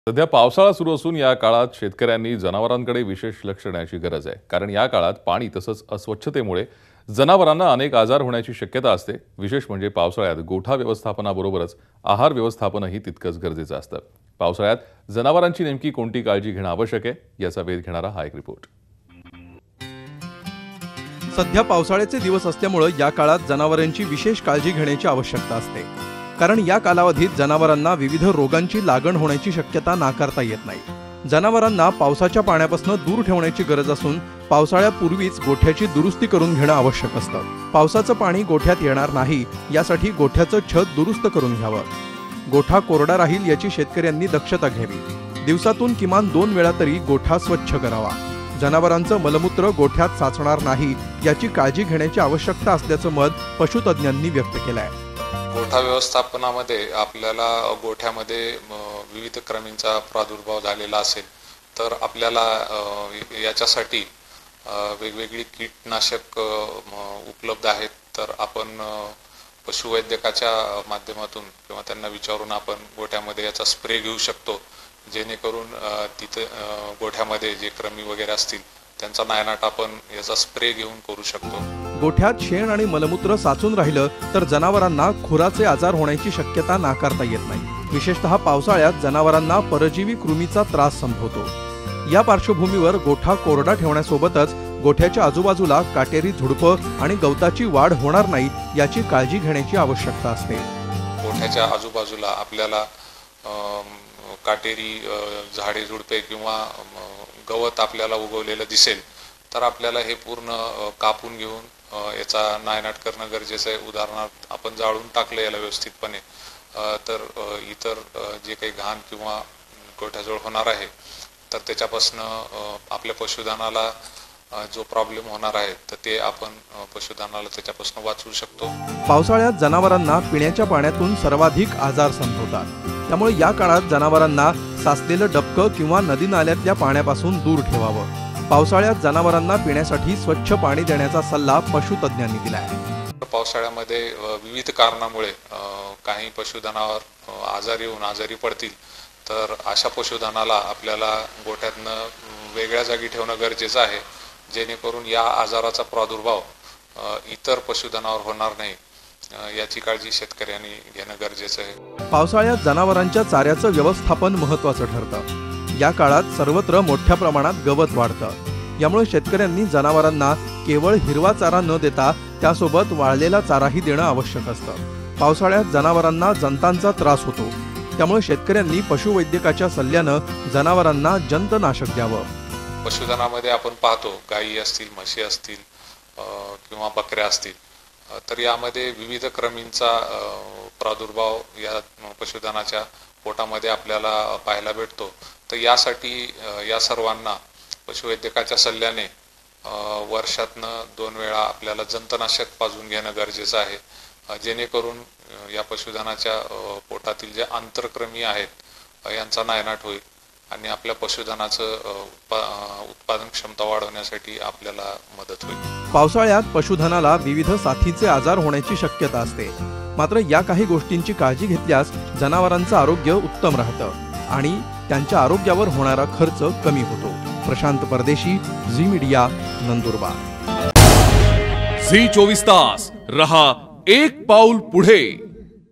सध्या पावसाळा सुरू असून या काळात शेतकऱ्यांनी जनावरांकडे विशेष लक्ष देण्याची गरज आहे। कारण या काळात पाणी तसंच अस्वच्छतेमुळे जनावरांना अनेक आजार होण्याची शक्यता असते। विशेष म्हणजे पावसाळ्यात गोठा व्यवस्थापनाबरोबरच आहार व्यवस्थापनही तितकंच गरजेचं असतं। पावसाळ्यात जनावरांची नेमकी कोणती काळजी घेणं आवश्यक आहे याचा वेध घेणारा हा एक रिपोर्ट। सध्या पावसाळ्याचे दिवस असल्यामुळे या काळात जनावरांची विशेष काळजी घेण्याची आवश्यकता असते। कारण या कालावधीत जनावरांना विविध रोगांची लागण होण्याची शक्यता नाकारता येत नाही। जनावरांना पावसाच्या पाण्यापासून दूर ठेवण्याची गरज असून पावसाळ्यापूर्वीच गोठ्याची दुरुस्ती करून घेणं आवश्यक असतं। पावसाचं पाणी गोठ्यात येणार नाही यासाठी गोठ्याचं छत दुरुस्त करून घ्यावं। गोठा कोरडा राहील याची शेतकऱ्यांनी दक्षता घ्यावी। दिवसातून किमान 2 वेळा तरी गोठा स्वच्छ करावा। जनावरांचं मलमूत्र गोठ्यात साचणार नाही याची काळजी घेण्याची आवश्यकता असल्याचं मत पशुतज्ञांनी व्यक्त केलं आहे। गोठा व्यवस्थापनामध्ये आपल्याला गोठ्यामध्ये विविध क्रमींचा प्रादुर्भाव झालेला असेल तर आपल्याला याच्यासाठी वेगवेगळी कीटनाशक उपलब्ध आहेत। तर आपण पशुवैद्यकाच्या माध्यमातून किंवा त्यांना विचारून आपण गोठ्यामध्ये याचा स्प्रे घेऊ शकतो, जेणेकरून तिथे गोठ्यामध्ये जे क्रमी वगैरे असतील त्यांचा नायनाट आपण याचा स्प्रे घेऊन करू शकतो। गोठ्यात शेण आणि मलमूत्र साचून राहिलं तर जनावरांना खुराचे आजार होण्याची शक्यता नाकारता येत नाही। विशेषतः पावसाळ्यात जनावरांना परजीवी कृमीचा त्रास संभवतो। या पार्श्वभूमीवर गोठा कोरडा ठेवण्यासोबतच गोठ्याच्या आजूबाजूला काटेरी झुडपं आणि गवताची वाढ होणार नाही याची काळजी घेण्याची आवश्यकता असते। गोठ्याच्या आजूबाजूला आपल्याला काटेरी झाडे झुडपे किंवा गवत आपल्याला उगवलेलं दिसेल तर आपल्याला हे पूर्ण कापून घेऊन याचा नायनाट करणं गरजेचं आहे। उदाहरणार्थ आपण जाळून टाकलं याला व्यवस्थितपणे तर इतर जे काही घाण किंवा गोठ्याजवळ होणार आहे तर त्याच्यापासून आपल्या पशुधनाला जो प्रॉब्लेम होणार आहे तर ते आपण पशुधनाला त्याच्यापासून वाचवू शकतो। पावसाळ्यात जनावरांना पिण्याच्या पाण्यातून सर्वाधिक आजार संभवतात। त्यामुळे या काळात जनावरांना साचलेलं डबकं किंवा नदी नाल्यातल्या पाण्यापासून दूर ठेवावं। पावसाळ्यात जनावरांना पिण्यासाठी स्वच्छ पाणी देण्याचा सल्ला पशुतज्ञांनी दिला आहे। पावसाळ्यामध्ये विविध कारणामुळे काही पशुधनावर आजार येऊन आजारी पडतील तर अशा पशुधनाला आपल्याला गोठ्यातनं वेगळ्या जागी ठेवणं गरजेचं आहे, जेणेकरून या आजाराचा प्रादुर्भाव इतर पशुधनावर होणार नाही याची काळजी शेतकऱ्यांनी घेणं गरजेचं आहे। पावसाळ्यात जनावरांच्या चाऱ्याचं व्यवस्थापन महत्त्वाचं ठरतं। या काळात सर्वत्र मोठ्या प्रमाणात गवत वाढतं। यामुळे शेतकऱ्यांनी जनावरांना केवळ हिरवा चारा न देता त्यासोबत वाळलेला चाराही देणं आवश्यक असतं। पावसाळ्यात जनावरांना जंतांचा त्रास होतो, त्यामुळे शेतकऱ्यांनी पशुवैद्यकाच्या सल्ल्यानं जनावरांना जंतनाशक द्यावं। पशुधनामध्ये आपण पाहतो गायी असतील, म्हशी असतील किंवा बकऱ्या असतील तर यामध्ये विविध क्रमींचा प्रादुर्भाव या पशुधनाच्या पोटामध्ये आपल्याला पाहायला भेटतो। तर यासाठी या सर्वांना पशुवैद्यकाच्या सल्ल्याने वर्षातनं 2 वेळा आपल्याला जंतनाशक पाजून घेणं गरजेचं आहे, जेणेकरून या पशुधनाच्या पोटातील जे आंतरक्रमी आहेत यांचा नायनाट होईल आणि आपल्या पशुधनाचं उत्पादन क्षमता वाढवण्यासाठी आपल्याला मदत होईल। पावसाळ्यात पशुधनाला विविध साथीचे आजार होण्याची शक्यता असते, मात्र या काही गोष्टींची काळजी घेतल्यास जनावरांचं आरोग्य उत्तम राहतं आणि त्यांच्या आरोग्यावर होणारा खर्च कमी होतो। प्रशांत परदेशी, झी मीडिया, नंदुरबार। झी 24 तास रहा एक पाऊल पुढे।